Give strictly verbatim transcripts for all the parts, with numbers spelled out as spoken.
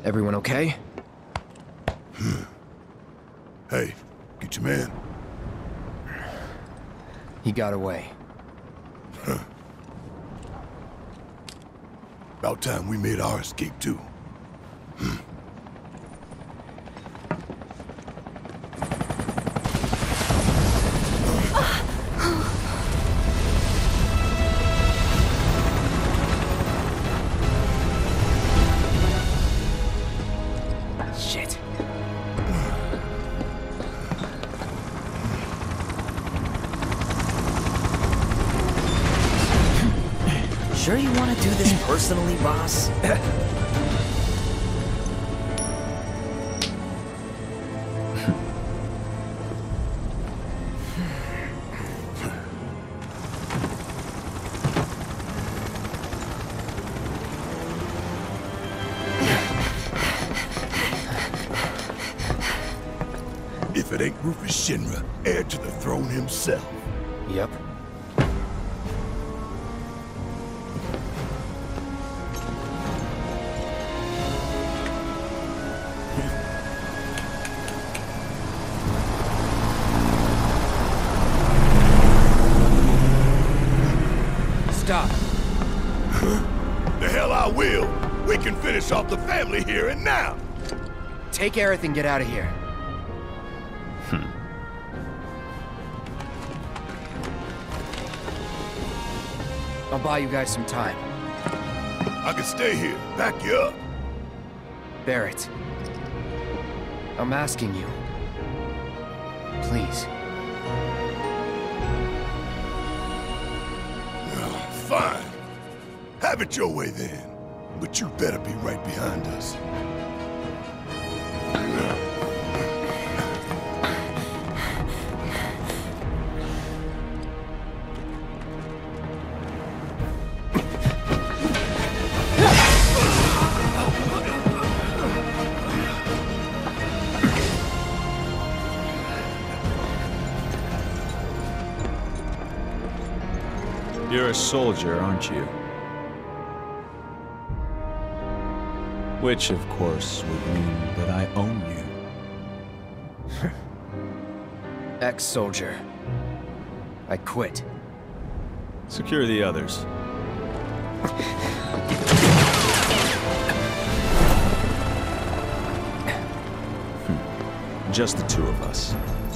Everyone okay? Hmm. Hey, get your man. He got away. Huh. About time we made our escape too. Hmm. Shit. Sure you want to do this personally, boss? If it ain't Rufus Shinra, heir to the throne himself. Yep. Stop. The hell I will. We can finish off the family here and now. Take Aerith and get out of here. I'll buy you guys some time. I can stay here, back you up. Barrett. I'm asking you. Please. Well, fine. Have it your way then. But you better be right behind us. You're a soldier, aren't you? Which, of course, would mean that I own you. Ex-soldier. I quit. Secure the others. Hmm. Just the two of us.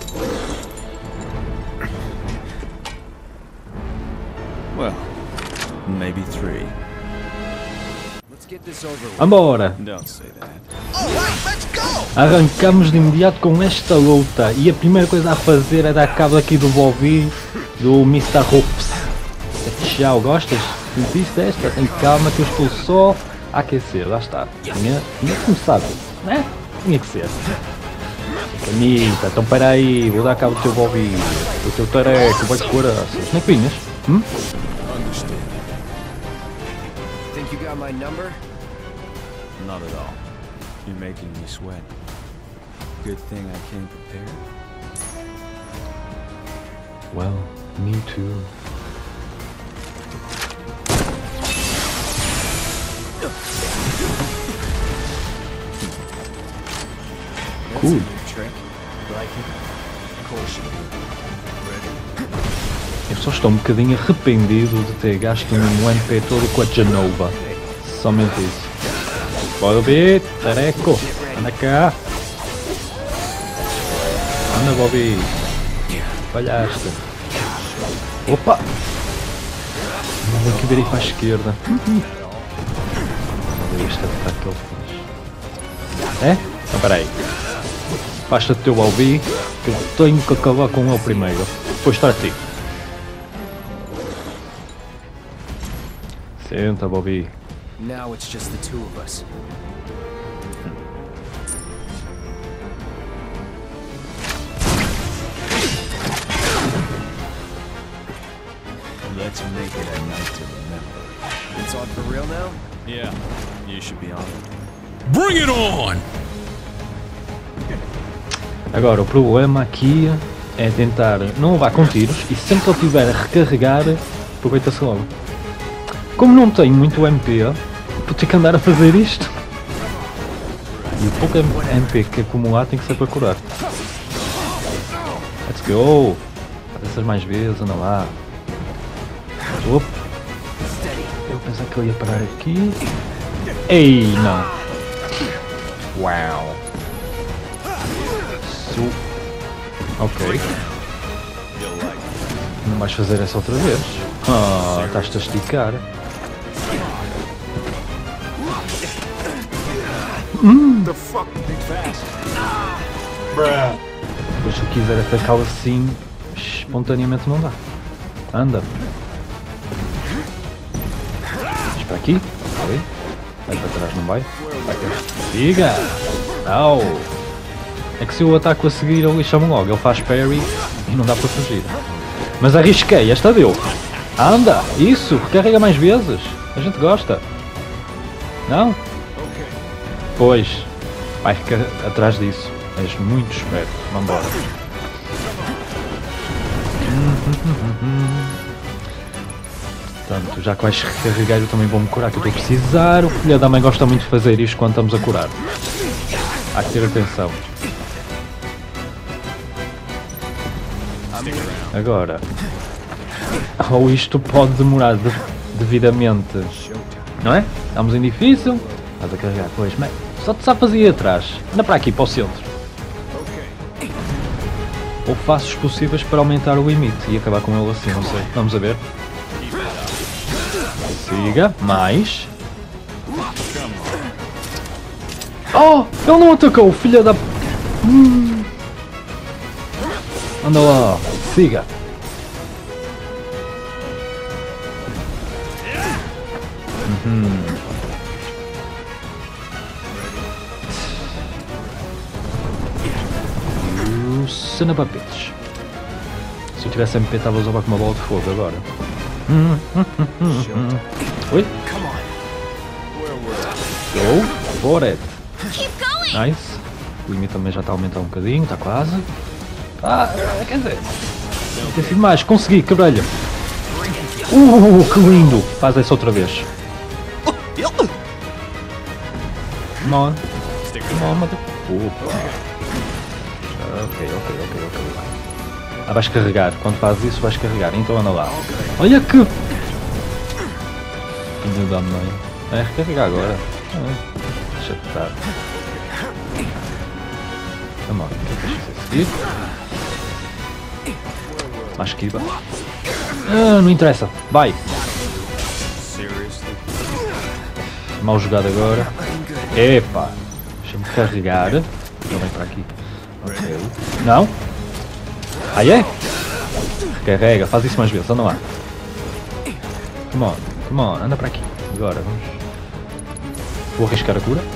Well, maybe three. Let's get this over with. Vambora! Don't say that. Arrancamos de imediato com esta luta e a primeira coisa a fazer é dar cabo aqui do Bobby, do mister Hoops. Tchau, gostas? Sentiste esta? Tem calma que eu estou só a aquecer, lá está. Tinha, tinha começado, né? Tinha que ser. Canita, então para aí, vou dar cabo do teu Bobby, do teu tareco, vai de coraças. Nem que vinhas? Hum? Think you got my number? Not at all. You're making me sweat. Good thing I came prepared. Well, me too. Cool. Eu só estou um bocadinho arrependido de ter gasto um M P todo com a Genova. Somente isso. Bora ver, tareco. Anda cá. Anda, Bobby. Falhaste. Opa! Vou aqui ver aí para a esquerda. Vamos ver este ataque que ele faz. É? Então peraí. Basta o teu Bobby, que eu tenho que acabar com ele primeiro. Depois para ti. Senta, Bobby. Now it's just the two of us. Let's make it a night to remember. It's on for real now? Yeah, you should be on it. Bring it on! Agora, o problema aqui é tentar não levar com tiros e sempre que ele estiver a recarregar, aproveita-se logo. Como não tenho muito M P, vou ter que andar a fazer isto. E o pouco M P que acumular tem que ser para curar. Let's go! Faz essas mais vezes, anda lá. Opa! Eu pensava que eu ia parar aqui. Ei, não! Uau! Su ok. Não vais fazer essa outra vez? Ah, estás-te a esticar. Hum. Depois se eu quiser atacá-lo assim, espontaneamente não dá. Anda. Vais para aqui. Vai. Vai para trás, não vai? Vai. Siga! Não! É que se eu ataco a seguir ele chama logo. Ele faz parry e não dá para fugir. Mas arrisquei, esta deu. Anda! Isso! Recarrega mais vezes. A gente gosta. Não? Pois. Vai ficar atrás disso. És muito esperto. Vambora. Portanto, já que vais recarregar eu também vou-me curar, que eu estou a precisar. O filho da mãe gosta muito de fazer isto quando estamos a curar. Há que ter atenção. Agora. Ou isto pode demorar de, devidamente. Não é? Estamos em difícil. Estás a carregar, pois, mas só te sabes ir atrás. Anda para aqui, para o centro. Ou faço os possíveis para aumentar o limite e acabar com ele assim, não sei. Vamos a ver. Siga, mais. Oh, ele não atacou, filha da... Hum. Anda lá, siga. Uhum. Son of a bitch. Se eu tivesse M P estava a usar com uma bola de fogo agora. Hum, hum, hum, hum, hum. Oi? Go for it. Nice. O limite também já está a aumentar um bocadinho, está quase. Ah, quer dizer, tem sido mais, consegui, quebrei-lhe. Uh, que lindo! Faz essa outra vez. Come on. Come on, mother. Opa. Ok, ok, ok, ok. Ah, vais carregar. Quando fazes isso, vais carregar. Então anda lá. Olha que... Filho da mãe. É recarregar agora. Ah, deixa-te estar. Come on. O que é que deixa seguir? Mais esquiva. Ah, não interessa. Vai. Mal jogado agora. Epa. Deixa-me carregar. Não vem para aqui. Ok. Não? Ah, é? Recarrega, faz isso mais vezes, anda lá. Come on, come on, anda para aqui. Agora, vamos. Vou arriscar a cura.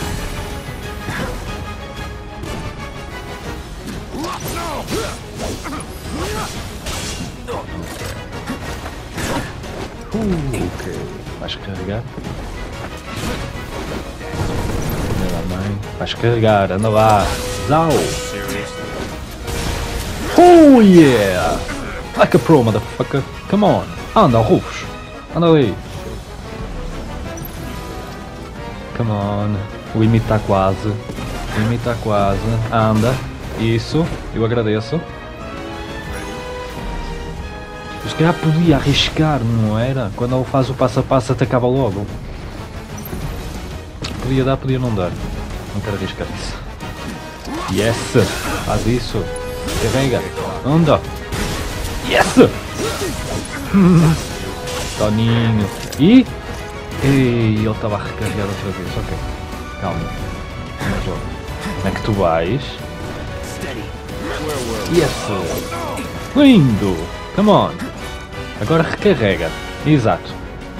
Uh, ok. Vais carregar. Vais carregar, anda lá. Zau! Oh yeah! Like a pro, motherfucker. Come on. Anda, Rufus. Anda ali. Come on. O limite está quase. O limite está quase. Anda. Isso. Eu agradeço. Se calhar podia arriscar, não era? Quando ele faz o passo a passo atacava logo. Podia dar, podia não dar. Não quero arriscar isso. Yes! Faz isso! Carrega! Anda! Yes! Toninho! E... Ei, ele estava a recarregar outra vez. Ok. Calma. Vamos lá. Como é que tu vais? Yes! Lindo! Come on! Agora recarrega. Exato.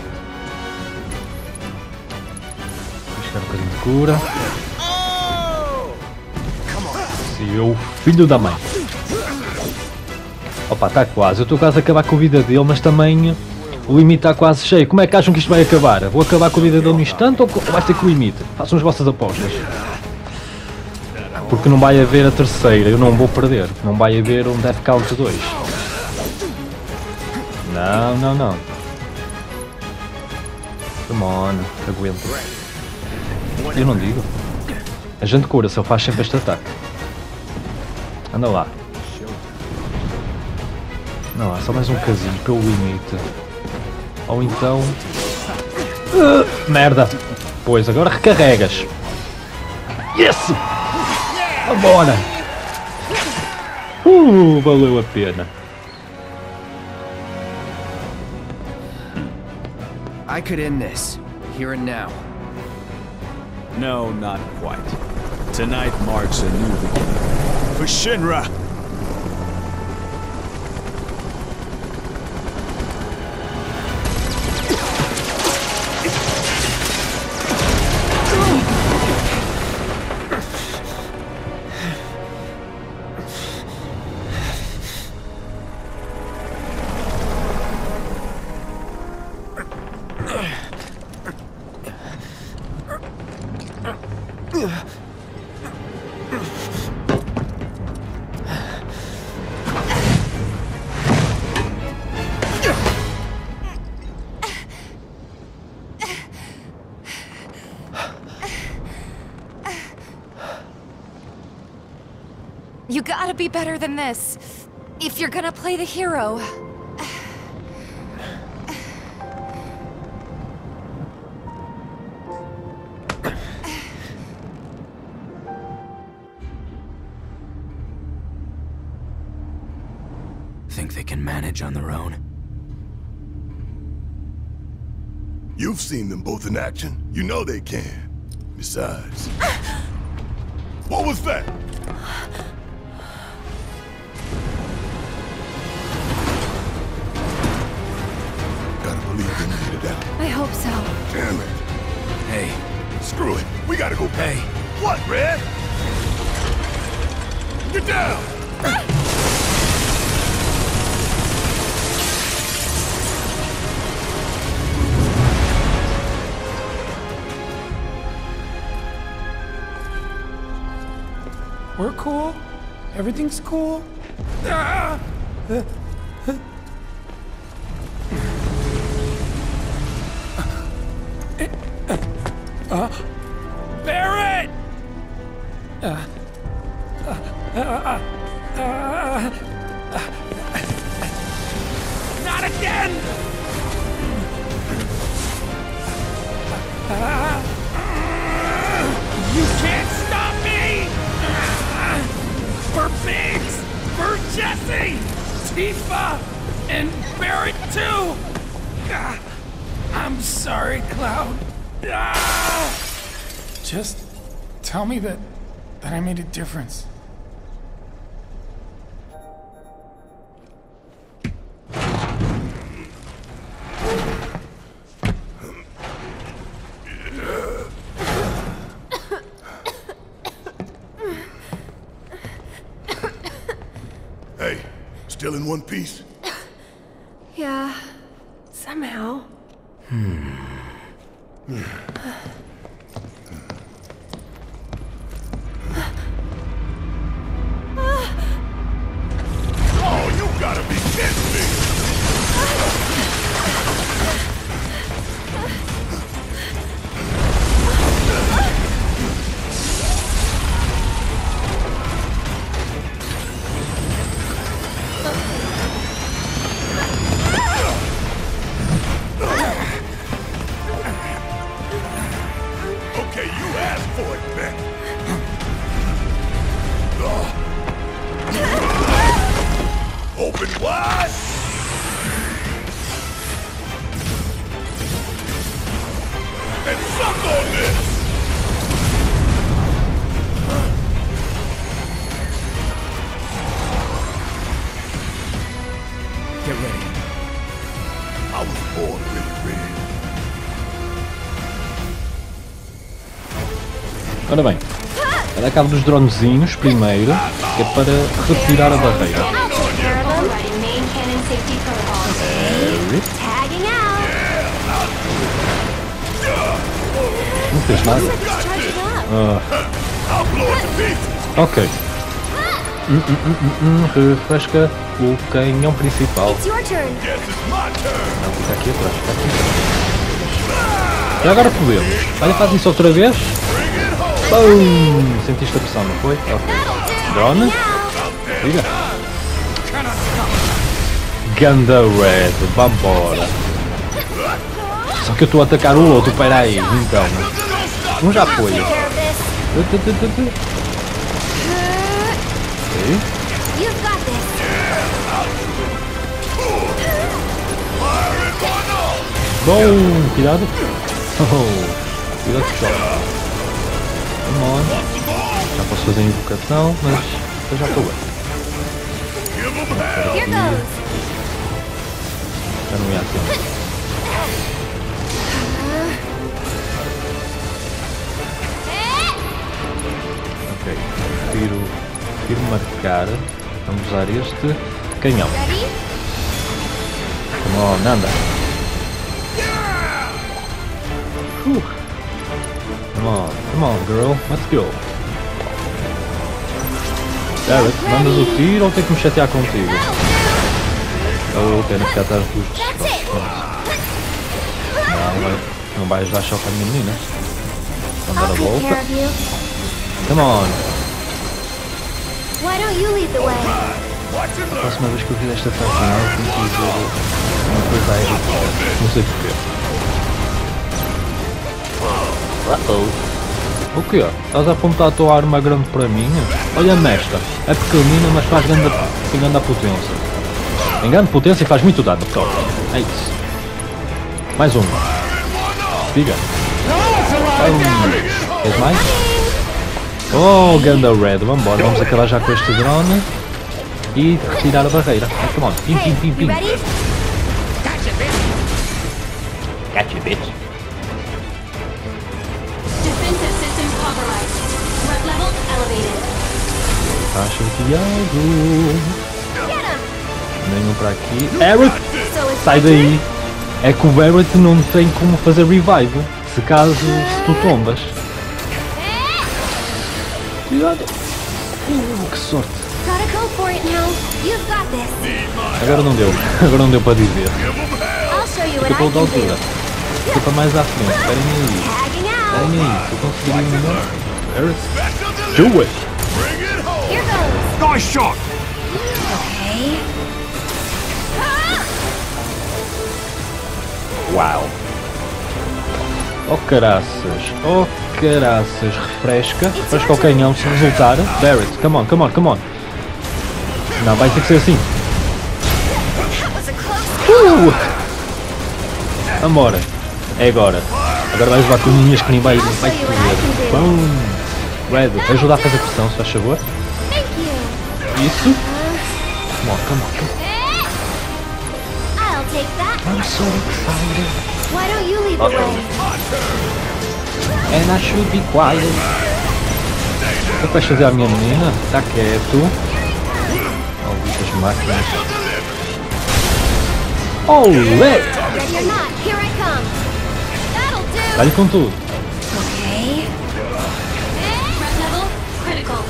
Vou buscar um bocadinho de cura. Seu filho da mãe. Opa, está quase. Eu estou quase a acabar com a vida dele, mas também o limite está quase cheio. Como é que acham que isto vai acabar? Vou acabar com a vida dele no instante ou vai ser com o limite? Façam as vossas apostas. Porque não vai haver a terceira. Eu não vou perder. Não vai haver um Death Count dois. Não, não, não. Come on. Aguento. Eu não digo. A gente cura-se, ele faz sempre este ataque. Anda lá. Não, há só mais um casinho pelo limite. Ou então... Uh, merda! Pois, agora recarregas. Yes! Vambora! Uh, valeu a pena. I could end this, here and now. No, not quite. Tonight marks a new beginning. For Shinra! You gotta be better than this, if you're gonna play the hero. Think they can manage on their own? You've seen them both in action. You know they can. Besides... What was that? Gotta believe they made it out. I hope so. Damn it. Hey, Screw it. We gotta go back. hey. What, Red? Get down! We're cool. Everything's cool. Ah! Uh, Barret! Uh, uh, uh, uh, not again! Uh, you can't stop me! For Biggs! For Jesse! Tifa! And Barret too! Ah, I'm sorry, Cloud. Ah! Just tell me that that I made a difference. Hey, still in one piece? Yeah, somehow. Oh, you gotta be kidding me! Okay, you asked for it, man. Open wide! And suck on this! Get ready. I was born really red. Ora bem, ela cabo dos dronezinhos primeiro, que é para retirar a barreira. Não fez nada. Ah. Ok. Hum, hum, hum, hum, refresca o canhão principal. It's your turn. Não, fica aqui atrás, fica aqui atrás. E agora podemos. Olha, faz isso outra vez. Boom! Sentiste a pressão, não foi? Ok. Drone? Diga. Ganda Red, vambora. Só que eu estou a atacar o outro, peraí, então. Um já foi. Ok. Bom, cuidado. Oh, cuidado só. Come on. Já posso fazer a invocação, mas eu já estou bem. Já não ia assim. Ok, prefiro, prefiro marcar. Vamos usar este canhão. Come on, anda. Uh. Come on, come on, girl, let's go. Derek, mandas o tiro ou tem que me chatear contigo? Ou tenho que ficar atrás dos destroços? Não, vai, não vais dar choque à minha menina. Vamos dar a volta. Come on. A próxima vez que eu fizer esta parte final, tenho que dizer uma coisa aí. Não sei porquê. Uh-oh. O que é? Estás a apontar a tua arma grande para mim? Olha-me esta. É pequenina, mas faz grande, tem grande potência. Tem grande potência e faz muito dano. Top. É isso. Mais um. Diga. Um. Queres mais? Oh, Ganda Red. Vambora. Vamos acabar já com este drone. E retirar a barreira. Oh, come on. Pim, pim, pim, pim. Catch you, bitch. Acho que algo. Nenhum para aqui. Eric! Sai daí! É que o Eric não tem como fazer revive. Se caso se tu tombas. Cuidado! Uh, que sorte! Agora não deu. Agora não deu para dizer. Fica para outra altura. Fica para mais à frente. Esperem aí. Esperem aí. Se eu conseguir ir melhor. Eric. Do it! Nice shot! Okay. Uau! Oh caraças! Oh caraças! Refresca! Refresca o canhão se resultar. Barrett, come on, come on, come on! Não, vai ter que ser assim! Uh! Vambora! É agora! Agora vais levar com minhas que nem vai, vai foder! Bum! Red, ajuda a fazer pressão, se faz favor! Isso! Come on, come on, come on! I'm so excited! Why don't you lead the way? And I should be quiet. O que vais fazer à minha menina? Está quieto. Oh, as máquinas. Olé! Ready or not, here I come. That'll do. Dá-lhe com tudo. Okay. Threat level critical.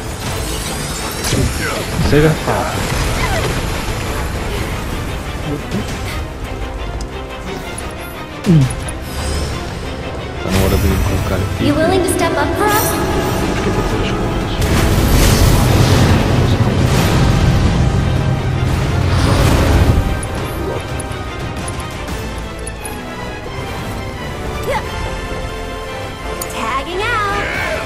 Seja fácil. Hum. Está na hora de colocar aqui. You willing to step up for us? Temos que fazer as coisas. Tagging out.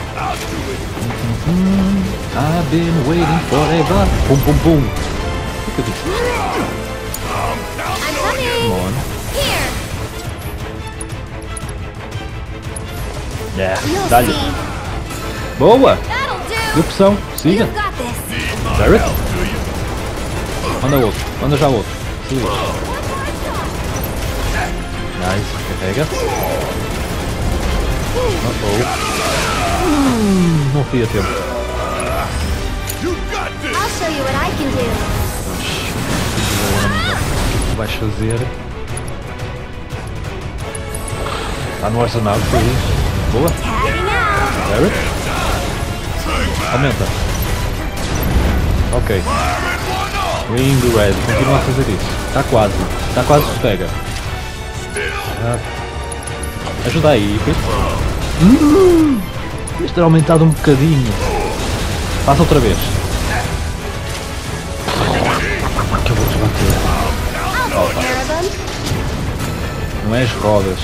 Mm-hmm. I've been waiting forever. Boom, boom, boom. Look at this. I'm coming. Come on. Here. Yeah, You'll dá-lhe. see. Boa! That'll do. Deu pressão, siga. You've got this. Barrett. Manda outro, manda já outro. Siga. Nice, carrega. Uh oh. Hum, não fui a tempo. I'll show you what I can do. O que vais fazer? Está no arsenal, feliz. Boa. Tagging out. Barrett. Aumenta. Ok. Ring Red, continua a fazer isso. Está quase. Está quase se pega. Ah. Ajuda aí, Pete. Hum. Devias ter aumentado um bocadinho. Passa outra vez. Que eu vou-te bater. Não é as rodas.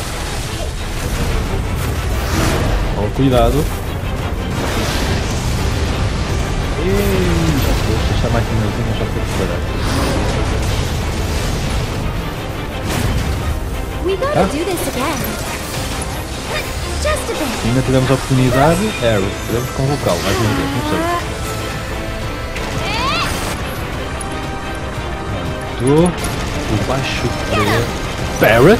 Oh, cuidado. Ei, já foste, esta maquinazinha já foi preparada. We gotta Ah. do this again. Just a bit. Ainda tivemos a oportunidade. Harry, podemos convocá-lo mais uma vez, não sei. Do, do baixo preto. Barrett?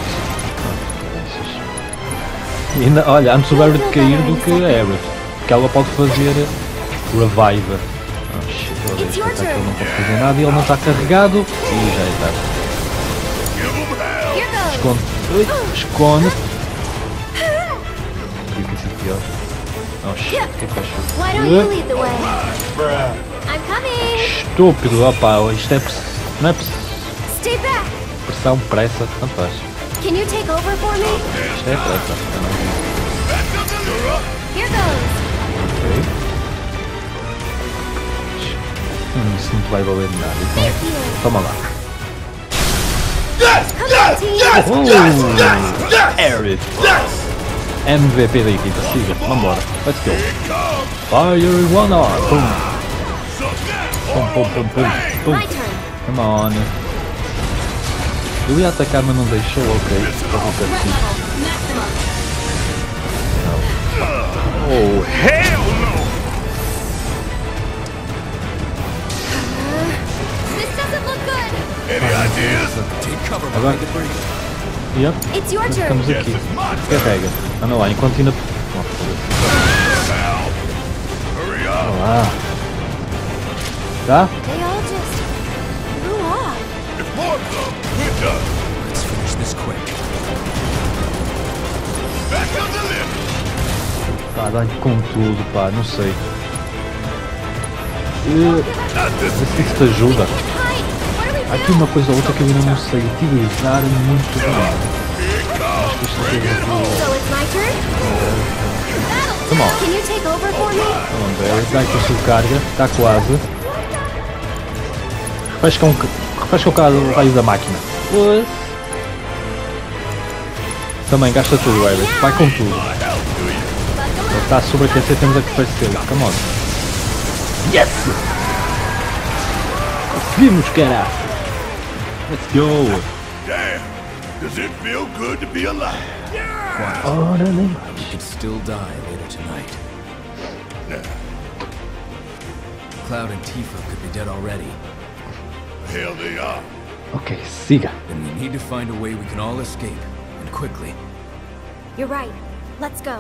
E ainda, olha, antes o Barrett cair do que a Harry. Porque ela pode fazer revive. Oh shit, eu odeio este ataque, ele não pode fazer nada e ele não está carregado. E já é tarde. Here goes. Esconde. Ui, esconde. Podia ter sido pior. Oh shit, o que é que faz? Why don't you lead the way? I'm coming. Estúpido, opa, isto é press... não é press... Stay back. pressão, pressa, tanto faz. Can you take over for me? Isto é pressa. eu não- Here goes. Ok. Hum, isso não te vai valer de nada. Então, Thank you. toma lá. Come on, team. Oh, Harry. M V P da equipa, siga, vambora. Let's go. Fire one arm. Pum. Pum, pum, pum, pum. Pum. My turn. Come on. Eu ia atacar, mas não deixou, ok. Estou com o castigo. Oh, Hell no! This doesn't look good. Any ideas? agora. Yep, It's your turn. estamos aqui. Carrega. Anda lá, enquanto ainda. Oh, Hurry up! Olha lá. Tá? They all just blew off. If more come, we're done. Let's finish this quick. Back up the lift! Pá, dá-lhe com tudo, pá, não sei. Uh, Not this Vê se isso te ajuda. Tight. What are we Há aqui uma coisa ou outra que eu ainda não sei utilizar muito bem. Here it Acho comes! que isto Bring aqui é it home! So it's my turn? Come on. Can you take over for me? Come on, Barry, dá aqui a sua carga, está quase. Refresca, um, refresca o carro o raio da máquina. Pois. Também gasta tudo, Barry, vai com tudo. Ele está a sobreaquecer, temos a que parecer. Come on. Yes! Conseguimos, caralho! Let's go! Damn! Does it feel good to be alive? Ora, nem You could still die later tonight. Cloud and Tifa could be dead already. Hell they are. Ok, siga. Then we need to find a way we can all escape, and quickly. You're right. Let's go.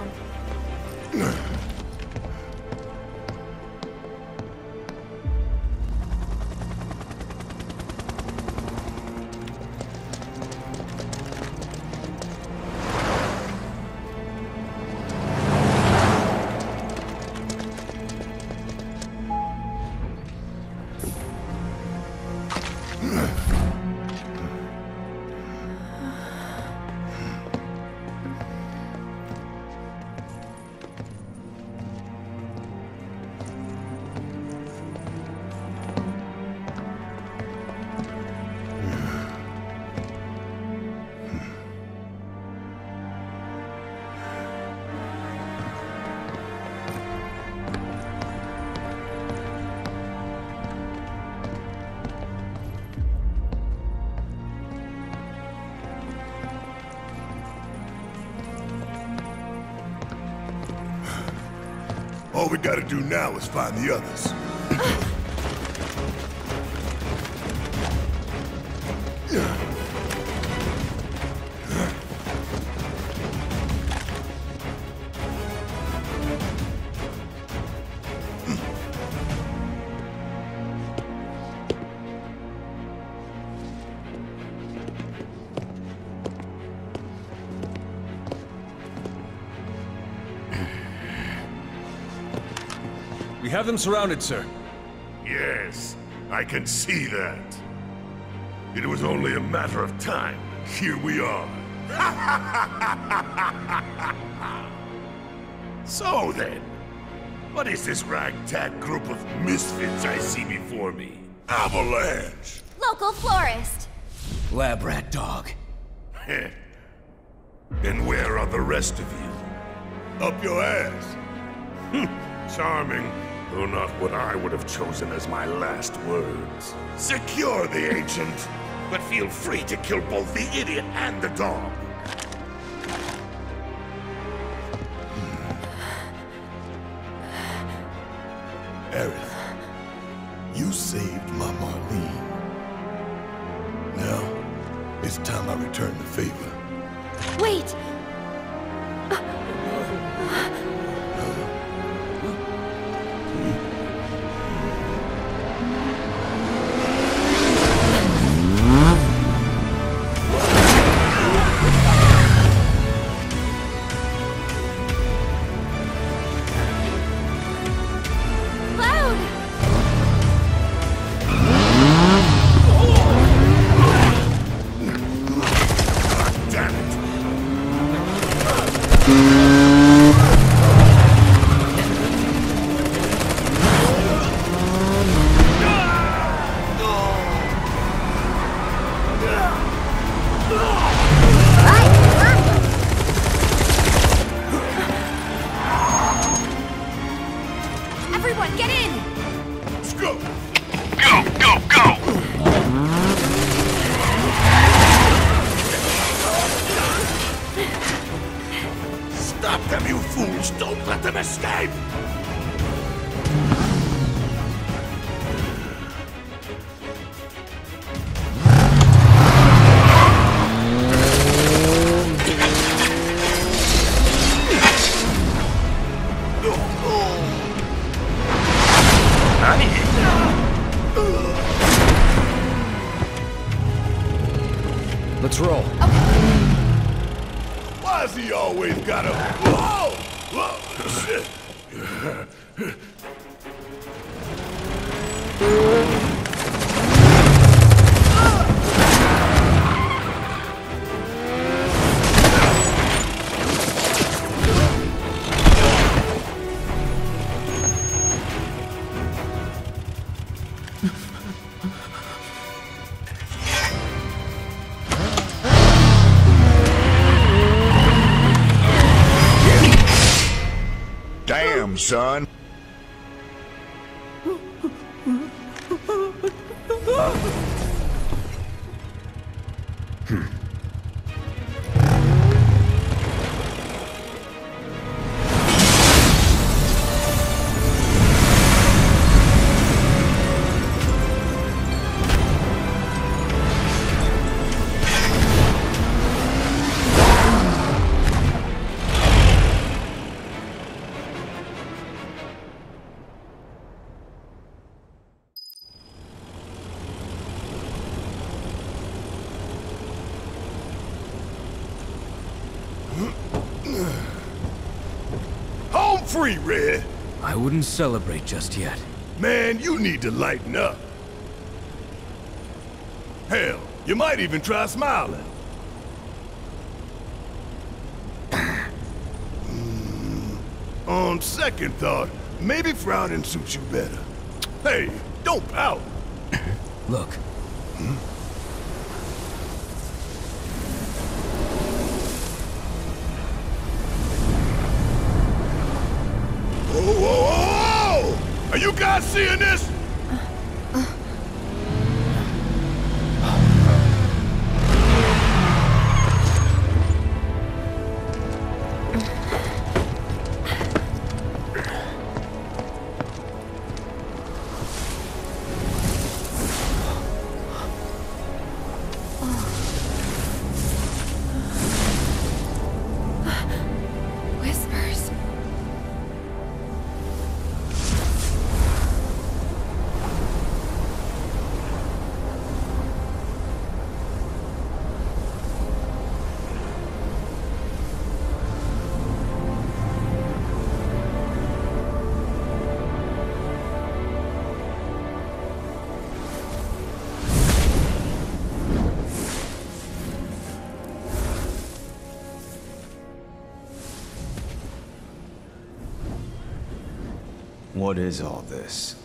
All we gotta do now is find the others. We have them surrounded, sir. Yes, I can see that. It was only a matter of time. Here we are. So then, what is this ragtag group of misfits I see before me? Avalanche! Local florist. Lab rat dog. Heh. And where are the rest of you? Up your ass. Charming, though not what I would have chosen as my last words. Secure the Ancient, but feel free to kill both the idiot and the dog. Aerith, you saved my Marlene. Now, it's time I return the favor. Wait! Everyone, get in! Let's go! Go, go, go! Stop them, you fools! Don't let them escape! Let's roll. Why's he always gotta... Whoa! Whoa! Shit! Damn, son. Home free, Red! I wouldn't celebrate just yet. Man, you need to lighten up. Hell, you might even try smiling. Mm, on second thought, maybe frowning suits you better. Hey, don't pout. Look. Hmm? Whoa, whoa, whoa, whoa! Are you guys seeing this? What is all this?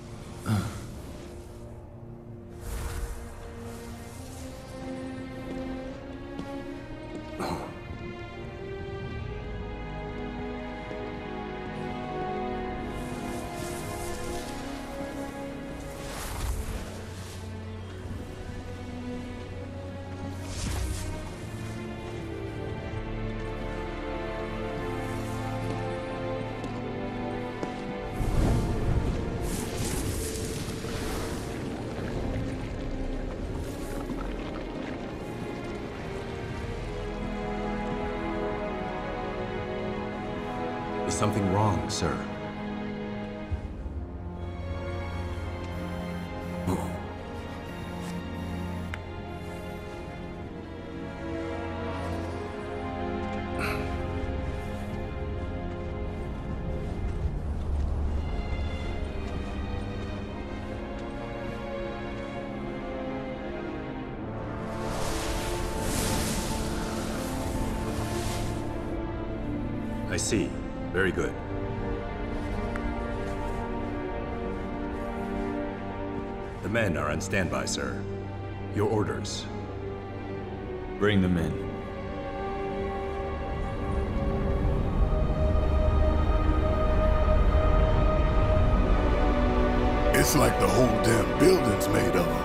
Is something wrong, sir? I see. Very good. The men are on standby, sir. Your orders. Bring them in. It's like the whole damn building's made of them.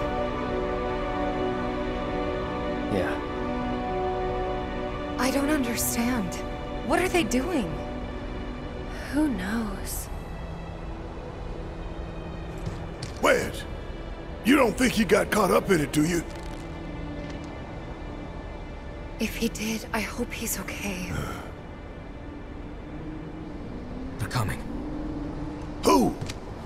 Yeah. I don't understand. What are they doing? Who knows? Wedge, you don't think he got caught up in it, do you? If he did, I hope he's okay. They're coming. Who?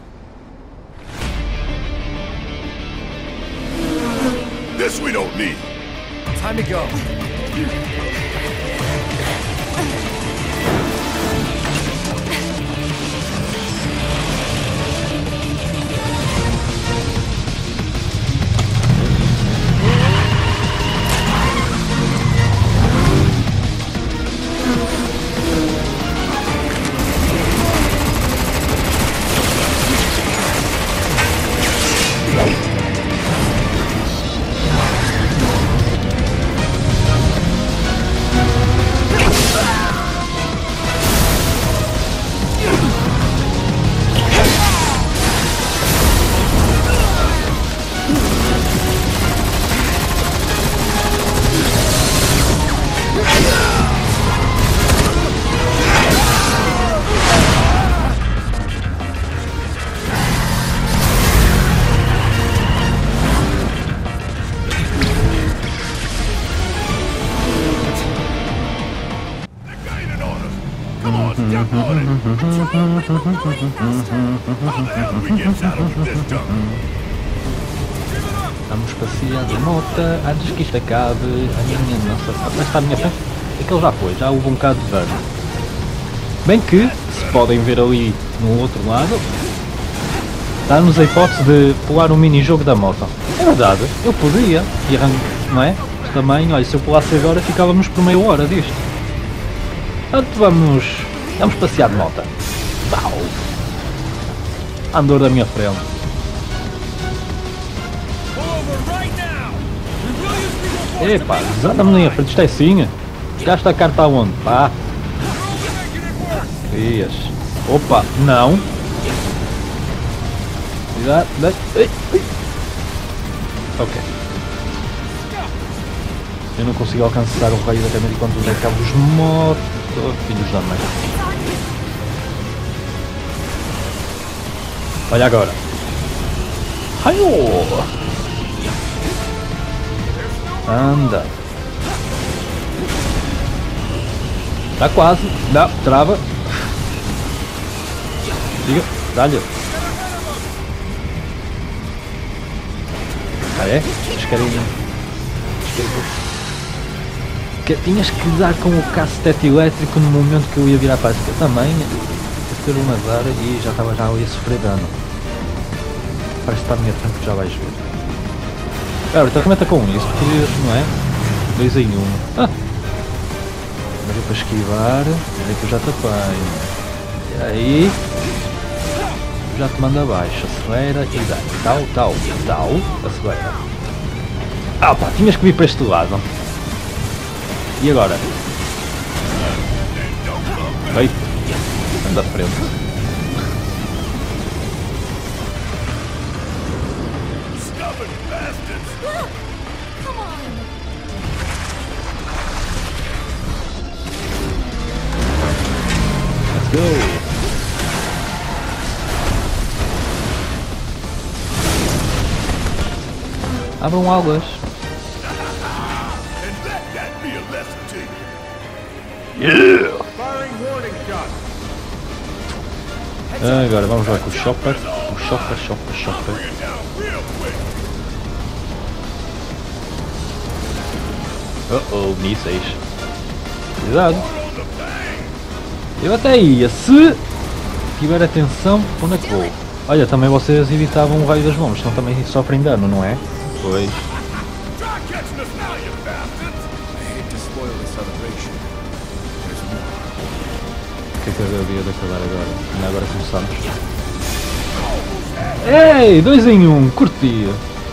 This we don't need. Time to go. Vamos passear de moto antes que isto acabe. A minha nossa, mas está à minha frente. Aquele já foi, já houve um bocado de dano. Bem que, se podem ver ali no outro lado, dá-nos a hipótese de pular um mini-jogo da moto. É verdade, eu podia, e arranco, não é? Mas também, olha, se eu pulasse agora ficávamos por meia hora disto. Portanto, vamos, vamos passear de moto. Uau! Andor da minha frente. Epá, desanda-me na minha frente, isto é assim. Gasta a carta aonde? Pá. Crias. Opa, não. Cuidado. Ok. Eu não consigo alcançar o raio da câmera enquanto os cabos mortos. Filhos da mãe. Olha agora. Raio! Anda. Está quase. Não, trava. Siga, dá-lhe. Ah é? Descarinho. Que tinhas que dar com o cacetete elétrico no momento que eu ia virar para a esquerda. Também ia ter um azar e já estava já ali a sofrer dano. Parece que está à minha frente que já vais ver. Agora, então remeta com isso, porque não é? Dois em um. Ah! Agora para esquivar. Aí que eu já tapei. E aí? já te manda abaixo. Acelera e dá. Tal, tal, tal. Acelera. Ah pá, tinhas que vir para este lado. E agora? Feito. Anda à frente. Let's go. Abram águas. Yeah! Agora vamos lá com o Chopper. O Chopper, Chopper, Chopper. Oh oh, mísseis. Cuidado. Eu até ia, se tiver atenção, onde é que vou? Olha, também vocês evitavam o raio das bombas, então também sofrem dano, não é? Pois. O que é que eu havia de acabar agora? Ainda agora começamos. Ei, dois em um, curti.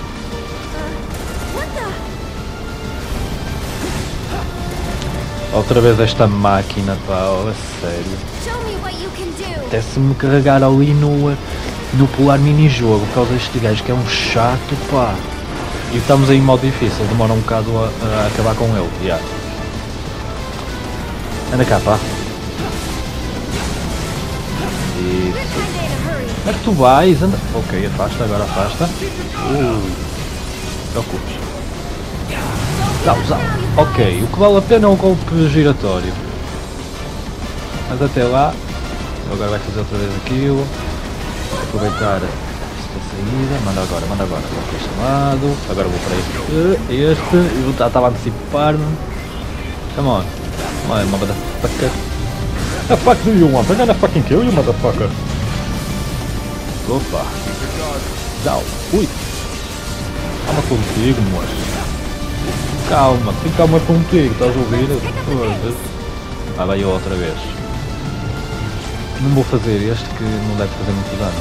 Outra vez esta máquina, pá, oh, a sério. Até se me carregar ali no, no Polar Mini-jogo por causa deste gajo que é um chato, pá. E estamos aí em modo difícil, demora um bocado a, a acabar com ele, yeah. Anda cá, pá. Isso. Onde é que tu vais? Anda. Ok, afasta, agora afasta. Uh. Preocupes. Zau, zau. Ok, o que vale a pena é o golpe giratório. Mas até lá, ele agora vai fazer outra vez aquilo. Vou aproveitar esta saída. Manda agora, manda agora. Vou para este lado. Agora vou para este. Este. Eu já estava a antecipar-me. Come on. Come on, motherfucker. The fuck do you want? I'm gonna fucking kill you, motherfucker. Opa. Zau. Ui. Calma contigo, moço. Calma, tem calma contigo, estás a ouvir? Ah, vai eu outra vez. Não vou fazer este que não deve fazer muito dano.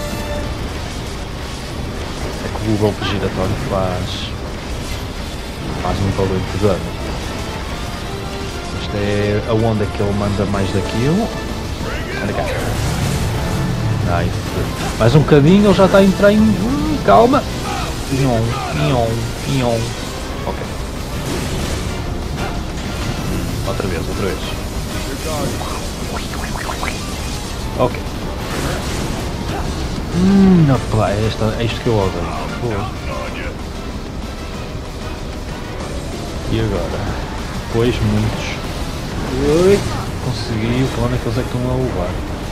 É que o golpe giratório faz... faz um valor de dano. Esta é a onda que ele manda mais daquilo. Anda cá. Nice. Mais um bocadinho, ele já está a entrar em... Hum, calma. Nhon, nhon, nhon. Ok. Outra vez, outra vez. Ok. Hum, não, pá, é, esta, é isto que eu odeio. E agora? Pois, muitos. Ui, consegui, o plano é que eles é que estão a levar.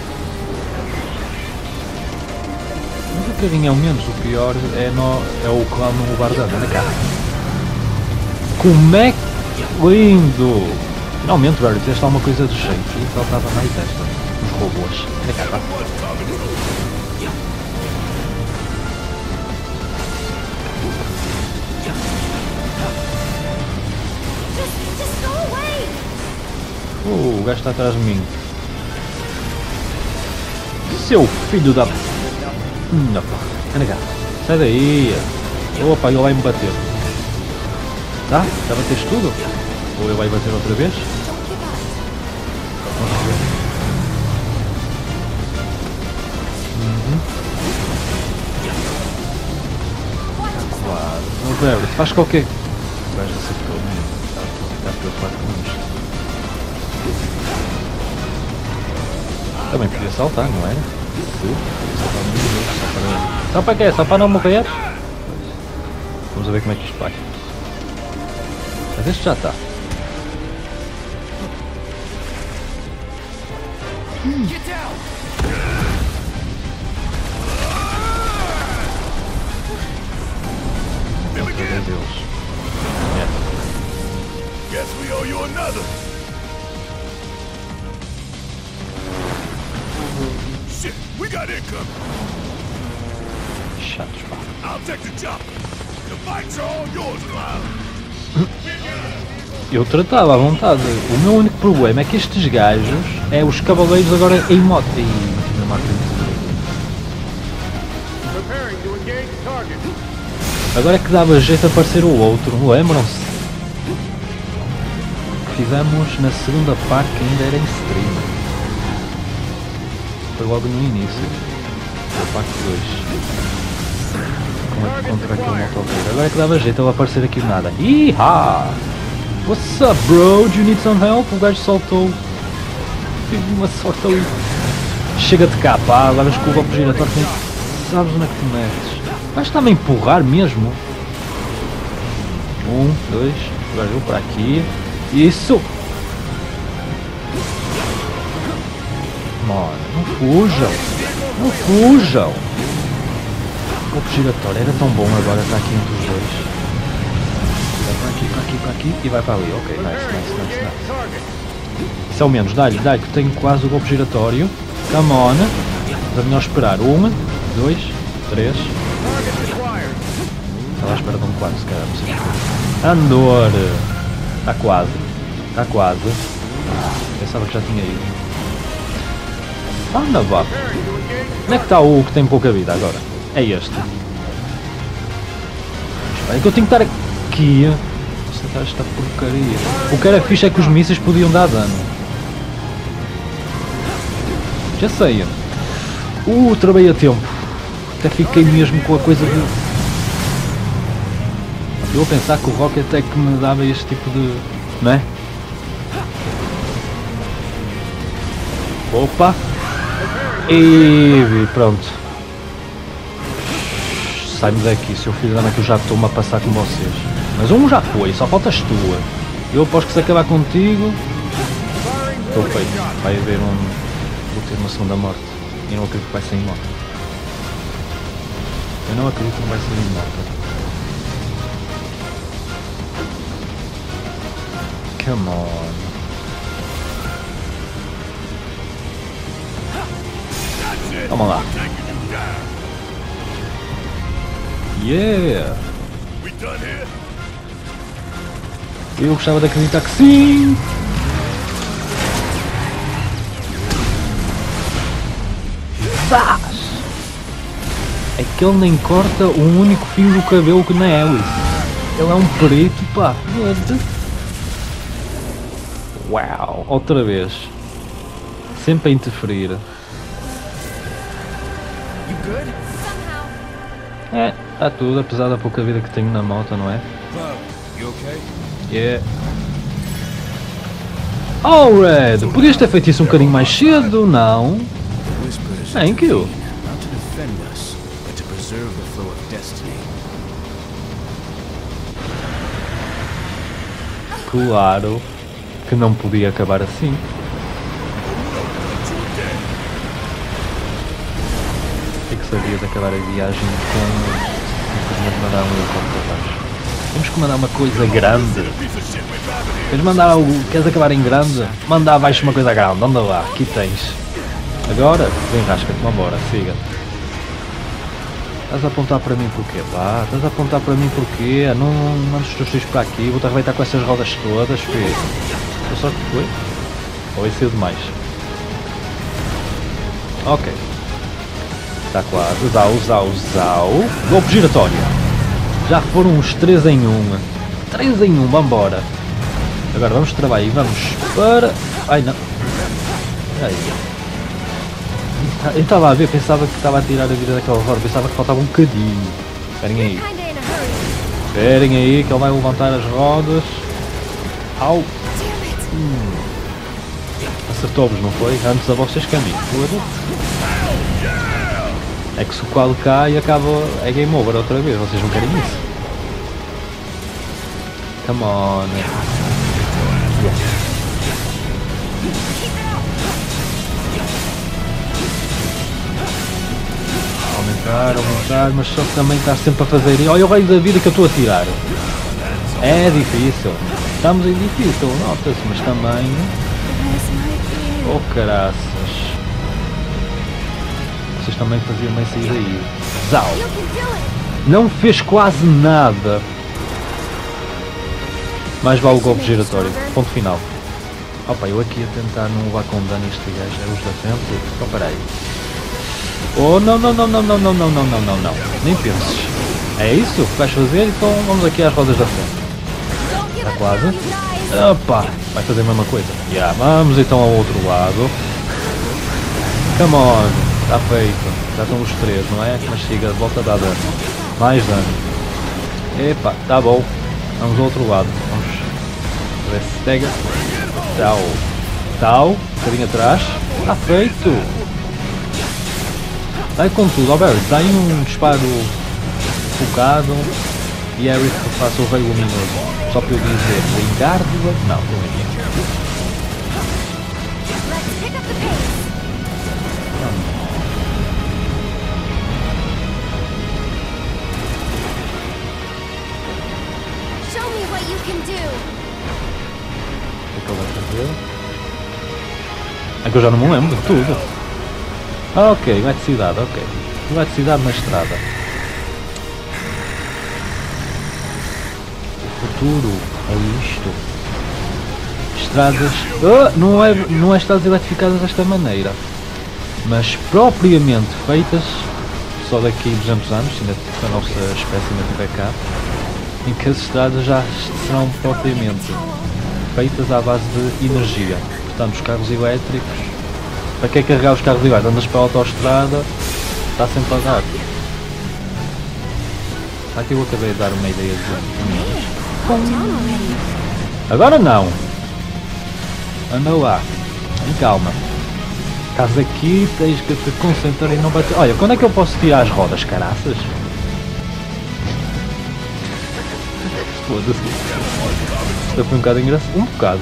Mas um bocadinho ao menos, o pior é, no, é o clã não levar dano. Anda cá. Como é que lindo! Finalmente, Barry, tens alguma coisa do jeito. E faltava mais esta. Os robôs. Anda cá, pá. Oh, o gajo está atrás de mim. Seu filho da... Não, pá. Anda cá. Sai daí. Opa, ele vai me bater. Tá? Já bateste tudo? Ou ele vai bater outra vez? Vamos ver. Uhum. Claro. Não, Barry, faz qualquer... O gajo acertou mesmo. Está a preocupado com isto. Também podia saltar, não era? Sim. Só para... Só para quê? Só para não morrer? Vamos ver como é que isto vai. Mas este já está. Hum. Outra vez eles. Yeah. Guess we owe you another. Shit, we got income. Chatos, pá. I'll take the job. The fights are all yours, Cloud. Eu tratava à vontade. O meu único problema é que estes gajos é os cavaleiros agora em moto. E na marca de Agora é que dava jeito de aparecer o outro, lembram-se? Que fizemos na segunda parte que ainda era em stream. Foi logo no início. Da parte dois. Como é que contra aquele motoqueiro? Agora é que dava jeito de ele aparecer aqui do nada. Iha! What's up, bro? Do you need some help? O gajo soltou. Tive uma sorte ali. Chega-te cá, pá. Levas com o golpe giratório. Sabes onde é que te metes? O gajo está-me a empurrar mesmo. Um, dois. O gajo para aqui. Isso! Mano, não fujam! Não fujam! O golpe giratório era tão bom, agora está aqui entre os dois. Vai para aqui, para aqui, para aqui e vai para ali. Ok, nice, nice, nice, nice. Isso é o menos, dá-lhe, dá-lhe, que tenho quase o golpe giratório. Come on! É melhor esperar. Um, dois, três. Estava à espera de um quatro, se calhar, não sei. Andor! Está quase. Está quase. Pensava que já tinha ido. Anda, vá. Onde é que está o que tem pouca vida agora? É este. Espera que eu tenho que estar aqui. Acertar esta porcaria. O que era fixe é que os mísseis podiam dar dano. Já sei. Uh, trabalhei a tempo. Até fiquei mesmo com a coisa de... Eu a pensar que o Rocket é que me dava este tipo de... Não é? Opa! E pronto. Sai-me daqui, seu filho da mãe, que eu já estou-me a passar com vocês. Mas um já foi, só faltas tu. Eu aposto que se acabar contigo... Estou feito. Vai haver um... Vou ter uma segunda morte. Eu não acredito que vai ser imortal. Eu não acredito que não vai ser imortal. Come on. Vamos lá. Yeah! Eu gostava de acreditar que sim! Zás! É que ele nem corta um único fio do cabelo que na Alice. Ele é um perito, pá. Uau! Outra vez. Sempre a interferir. É, está tudo, apesar da pouca vida que tenho na moto, não é? Yeah. Oh, Red! Podias ter feito isso um bocadinho mais cedo, não? Thank you. Claro que não podia acabar assim. O que sabia de acabar a viagem com simplesmente mandar um helicóptero para baixo? Temos que mandar uma coisa grande. Queres mandar algo? Queres acabar em grande? Manda abaixo uma coisa grande, anda lá, aqui tens. Agora, vem rasca-te, vambora, siga. Estás a apontar para mim porquê? Pá, estás a apontar para mim porquê? Não mandes os teus filhos para aqui, vou-te arrebentar com essas rodas todas, filho. Foi só que foi? Ou é cedo demais? Ok. Está quase, zau, zau, zau. Golpe giratório. Já foram uns três em um. três em um, vambora. Agora vamos trabalhar e vamos para... Ai não. Ai. Eu estava a ver, pensava que estava a tirar a vida daquela roda, pensava que faltava um bocadinho. Esperem aí. Esperem aí que ele vai levantar as rodas. Au. Hum. Acertou-vos, não foi? Antes a vocês que a mim. É que se o quadro cai acaba... é game over outra vez, vocês não querem isso? Come on. Yeah. Aumentar, aumentar, mas só que também está sempre a fazer... Olha o raio da vida que eu estou a tirar. É difícil. Estamos em difícil, nota-se, mas também... Oh caraças. Vocês também faziam bem sair daí. Zau! Não fez quase nada. Mais vale o golpe giratório. Ponto final. Opa, eu aqui a tentar não levar com dano este gajo. É os da frente. Então peraí. Oh não, não, não, não, não, não, não, não, não, não. Nem penses. É isso que vais fazer? Então vamos aqui às rodas da frente. Está quase. Opa! Vai fazer a mesma coisa. Yeah, vamos então ao outro lado. Come on! Está feito. Já estão os três, não é? Mas siga, volta a dar dano. Mais dano. Epa, tá bom. Vamos ao outro lado. Vamos ver se pega. Tau. Tau. Um bocadinho atrás. Está feito. Vai com tudo. Albert, dá aí um disparo focado. E Eric que faça o raio luminoso. Só para eu dizer. Wingardium? Não, não é. É que eu já não me lembro de tudo. Ah, ok, eletricidade, ok. Eletricidade na estrada. O futuro é isto. Estradas. Oh, não, é, não é estradas eletrificadas desta maneira. Mas propriamente feitas só daqui a duzentos anos, se a nossa espécie ainda estiver cá, em que as estradas já serão propriamente feitas à base de energia. Portanto, os carros elétricos, para que é carregar os carros elétricos? Andas para a autoestrada, está sempre a dar. Aqui eu acabei de dar uma ideia de... Agora não! Anda lá, em calma. Estás aqui, tens que te concentrar e não bater... Olha, quando é que eu posso tirar as rodas, caraças? Foda-se. Isto foi um bocado engraçado. Um bocado.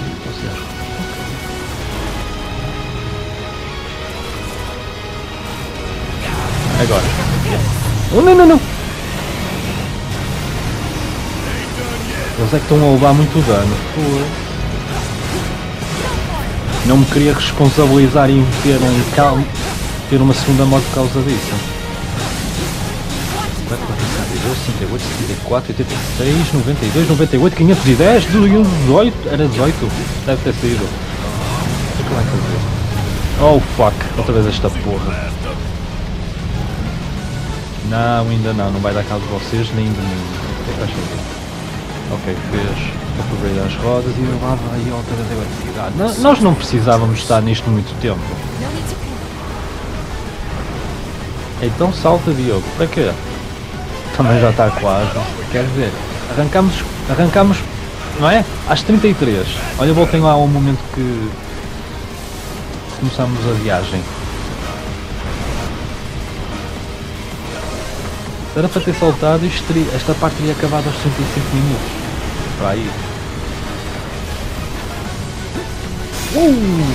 Agora. Oh, não, não, não! Eles é que estão a levar muito dano. Pô. Não me queria responsabilizar em ter um calmo, ter uma segunda morte por causa disso. sessenta e oito, setenta e quatro, oitenta e seis, noventa e dois, noventa e oito, quinhentos e dez, dezoito, era dezoito, deve ter sido. O que vai fazer? Oh fuck, outra vez esta porra. Não, ainda não, não vai dar cabo de vocês nem de mim. O que é que vais fazer? Ok, fez aproveitar as rodas e eu lá vai outra vez a eletricidade. N nós não precisávamos estar nisto muito tempo. Então salta, Diogo, para quê? Também já está quase, quer dizer, arrancamos, arrancamos, não é? Às trinta e três. Olha, voltem lá ao momento que começamos a viagem. Era para ter saltado e teria, esta parte teria acabado aos trinta e cinco minutos. Para aí. Uh!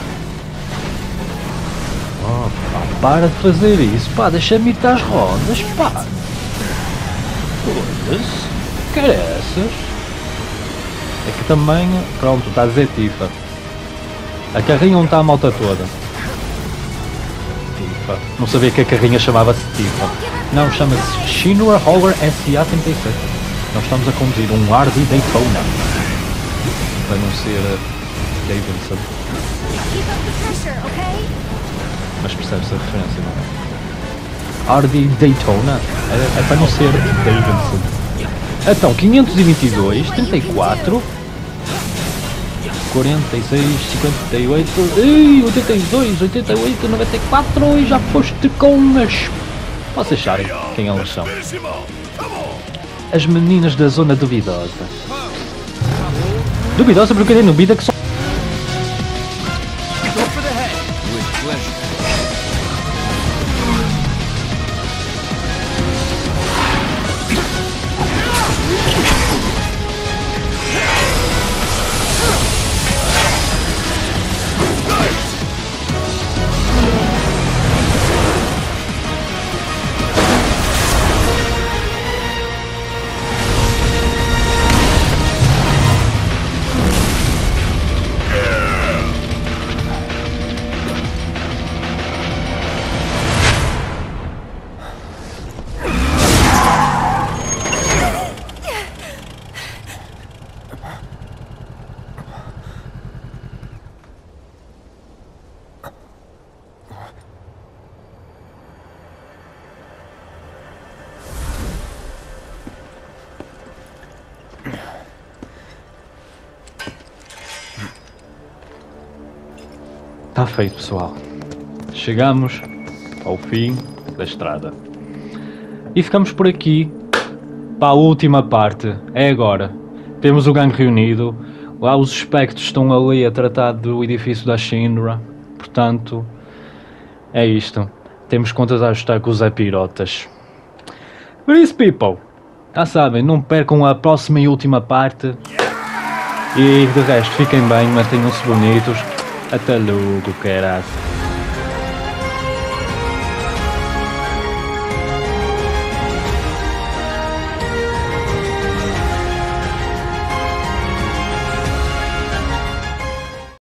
Oh, pá, para de fazer isso, pá, deixa-me ir às rodas, pá. Foda-se, caraças. É que também, pronto, está a dizer Tifa. A carrinha não está a malta toda. Tifa. Não sabia que a carrinha chamava-se Tifa. Não, chama-se Shinra Holler S A trinta e sete. Nós estamos a conduzir um Hardy Daytona. Para não ser uh, Davidson. Mas percebe-se a referência, não é? Hardy Daytona. É, é para não ser Davidson. Então, quinhentos e vinte e dois, trinta e quatro, quarenta e seis, cinquenta e oito, ei, oitenta e dois, oitenta e oito, noventa e quatro e já foste com as... Vocês sabem quem elas são. As meninas da zona duvidosa. Duvidosa porque tem dúvida que só... Tá feito, pessoal. Chegamos ao fim da estrada. E ficamos por aqui para a última parte. É agora. Temos o gangue reunido. Lá os espectros estão ali a tratar do edifício da Shinra. Portanto, é isto. Temos contas a ajustar com os Epirotas. Por isso, people, já sabem, não percam a próxima e última parte. E de resto, fiquem bem, mantenham-se bonitos. Até logo, caralho.